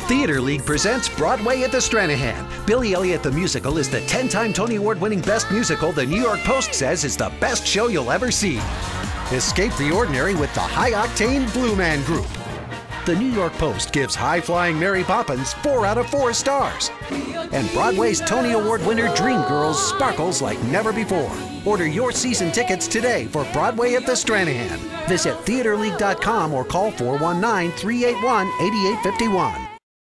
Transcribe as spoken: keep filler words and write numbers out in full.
Theater League presents Broadway at the Stranahan. Billy Elliot the Musical is the ten-time Tony Award-winning Best Musical the New York Post says is the best show you'll ever see. Escape the ordinary with the high-octane Blue Man Group. The New York Post gives high-flying Mary Poppins four out of four stars. And Broadway's Tony Award winner Dreamgirls sparkles like never before. Order your season tickets today for Broadway at the Stranahan. Visit theater league dot com or call four one nine, three eight one, eight eight five one.